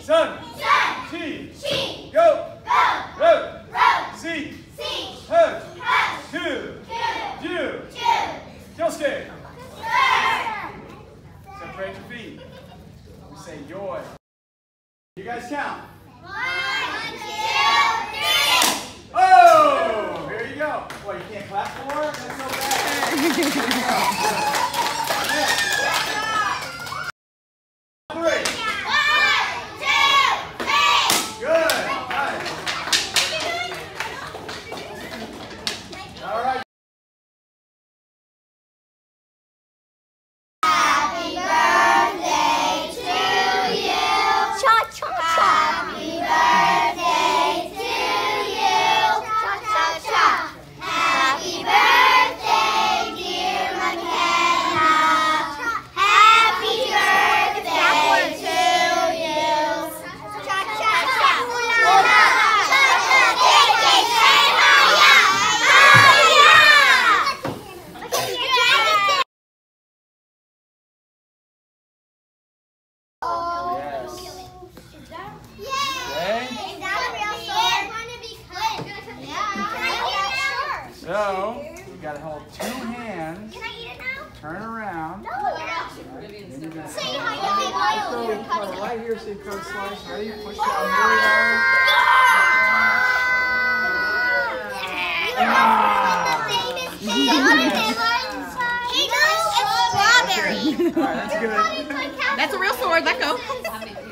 Sun. Chi. Go. Ro. Si. Hug. Ku. Ju. Kyosuke. Separate your feet. We say yoy. You guys count. 1, 2, 3. Oh! Here you go. What, you can't clap for? That's so bad. Here you go. So, you gotta hold 2 hands. Can I eat it now? Turn around. No. Say how you think Put it right here so you cut a slice. Ready? Push down strawberry. Alright, that's good. That's a real sword. Let go.